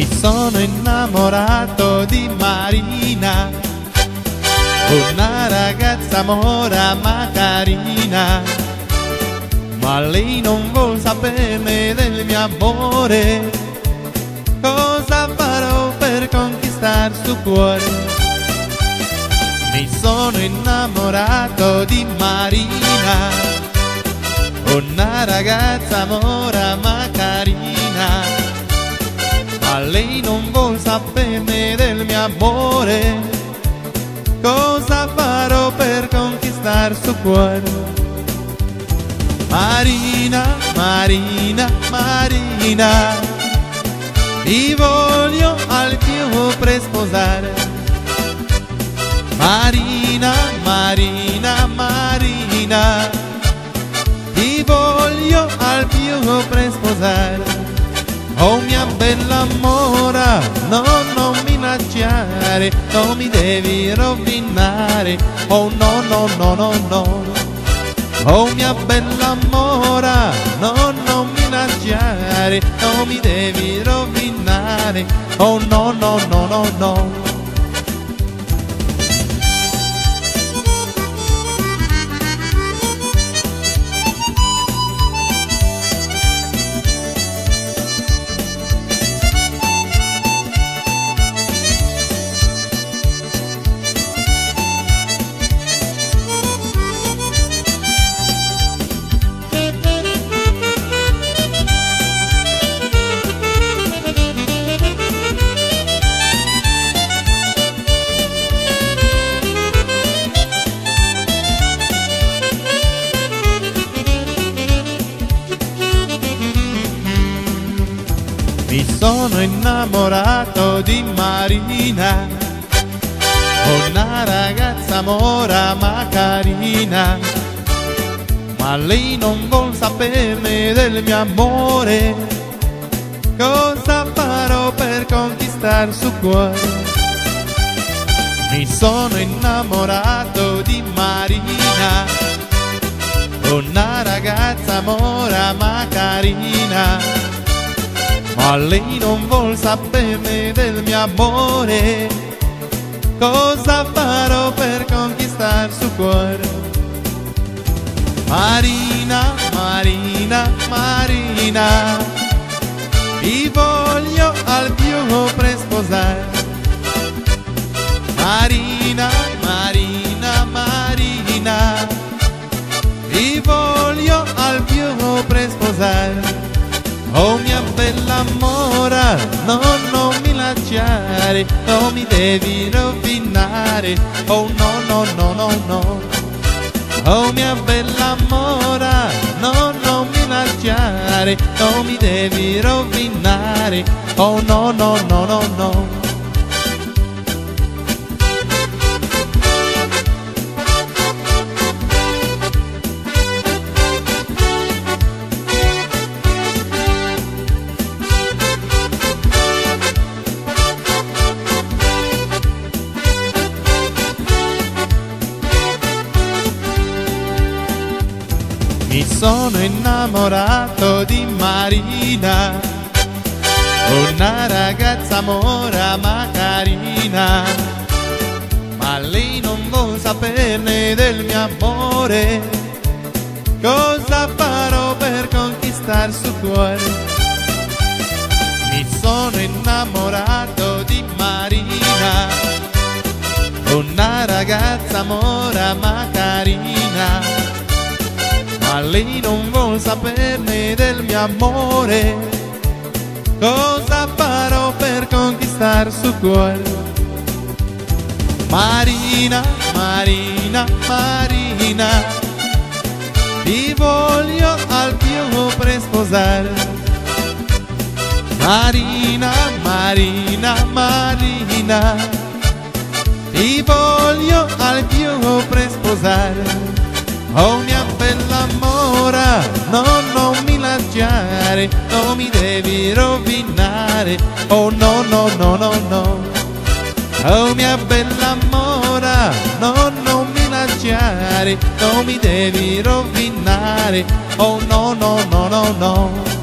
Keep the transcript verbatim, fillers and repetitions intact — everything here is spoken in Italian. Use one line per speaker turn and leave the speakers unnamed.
Mi sono innamorato di Marina, una ragazza mora ma carina, ma lei non vuol saperne del mio amore. Cosa farò per conquistar suo cuore? Mi sono innamorato di Marina, una ragazza mora ma carina, ma lei non vuol saperne del mio amore. Cosa farò per conquistar suo cuore? Marina, Marina, Marina, ti voglio al più per sposare. Marina, Marina, Marina, ti voglio al più per sposare. Oh mia bella mora, no, non mi lasciare, non mi devi rovinare. Oh no, no, no, no, no. Oh mia bella mora, no, non mi lasciare, non mi devi rovinare. Oh no, no, no, no, no. Mi sono innamorato di Marina, una ragazza mora ma carina, ma lei non vuol saperne del mio amore. Cosa farò per conquistar suo cuore? Mi sono innamorato di Marina, una ragazza mora ma carina, ma lei non vuol saperne del mio amore. Cosa farò per conquistar suo cuore? Marina, Marina, Marina, ti voglio al più per sposare. Marina, Marina, Marina, ti voglio al più per sposare. Oh mia bella mora, no, non mi lasciare, non mi devi rovinare. Oh no, no, no, no, no. Oh mia bella mora, no, non mi lasciare, non mi devi rovinare. Oh no, no, no, no, no. Mi sono innamorato di Marina, una ragazza mora ma carina, ma lei non vuol saperne del mio amore. Cosa farò per conquistar suo cuore? Mi sono innamorato di Marina, una ragazza mora ma carina, ma lei non vuol saperne del mio amore. Cosa farò per conquistar suo cuore? Marina, Marina, Marina, ti voglio al più per sposare. Marina, Marina, Marina, ti voglio al più per sposare. Oh mia bella mora, no, non mi lasciare, non mi devi rovinare. Oh no, no, no, no, no. Oh mia bella mora, no, non mi lasciare, non mi devi rovinare. Oh no, no, no, no, no.